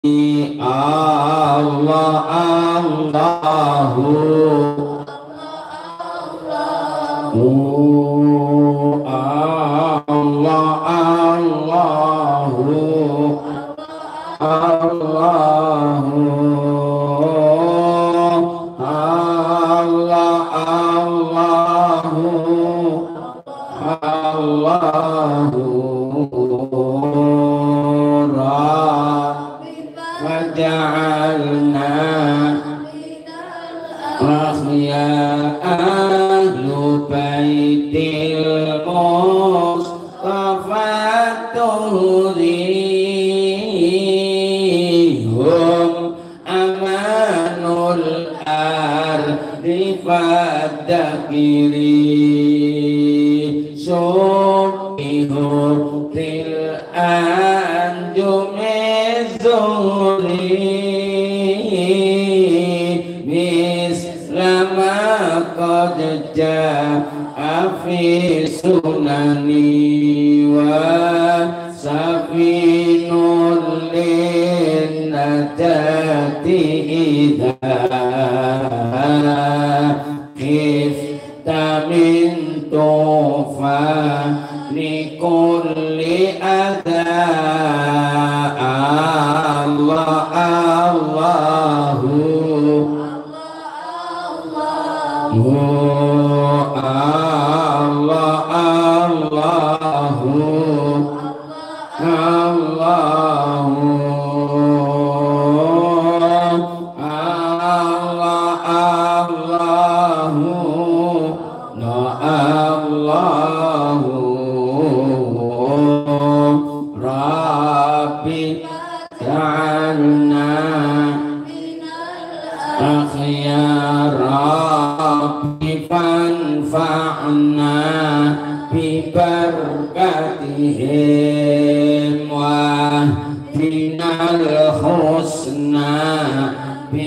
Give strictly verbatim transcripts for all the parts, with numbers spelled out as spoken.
Allah Allahu Allah Allahu Allahu Allah Allahu waja'alna rahya ahlu baitil mustafa tuhrihum amanul ardi fadakiri subihur til anjumizuri mislama qad ja'a fi sunani wa safinul linnajati idha khifta min tufa likulli adha Allah Allahu Allah Allahu Allahu Allah Allahu Allahu Rabbi ja'alna akhyara fanfa'na bibarakatihim wa dinal husna bi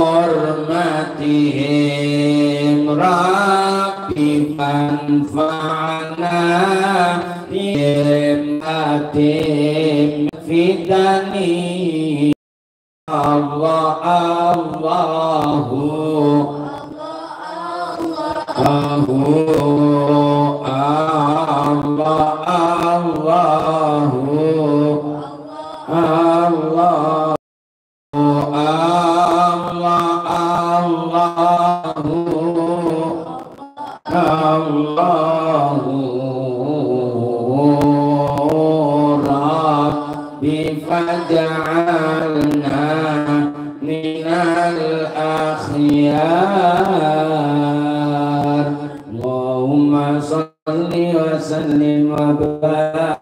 hurmatihim Rabbi fanfa'na bihim atim fidani Allah Allahu Allahu Allah Allahu Allah Allahu Rabbi faj'alna minal akhyar Allahumma salli wa sallim wa barik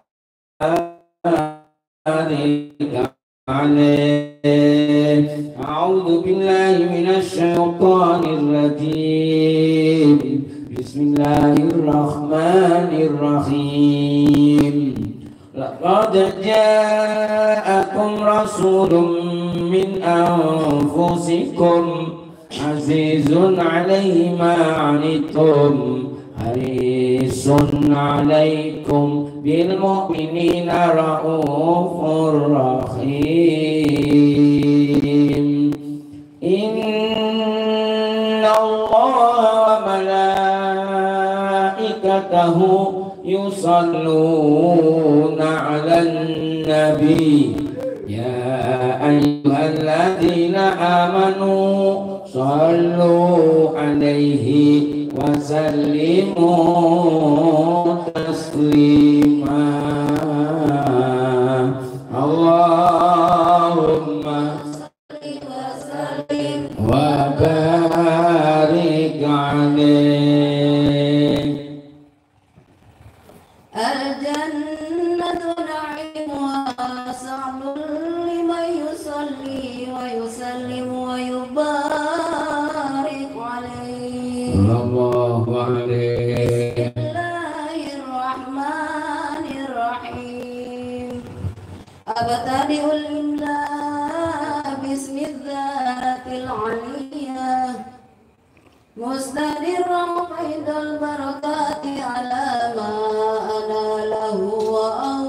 alayhi a'udzu billahi minasy syaithanir rajim bismillahirrahmanirrahim laqad ja'akum rasulun min anfusikum azizun 'alaihi ma 'anittum harisun 'alaikum bil mu'minina raufur rahim inna allaha wa malaikatahu yusalluna 'alan nabi ya ayyuhalladzina amanu sallu 'alaihi wa sallimu taslima Allahumma salli wa sallim wa barik 'alaihi al-jannatu na'imuha sa'lun liman yusalli wa yusallimu wa yubarik 'alaihi sallallahu alaihi bismillahirrahmanirrahim abtadi'ul imla bismidzatil 'aliyah mustadirran qaidal barakati ala ma ana lahu wa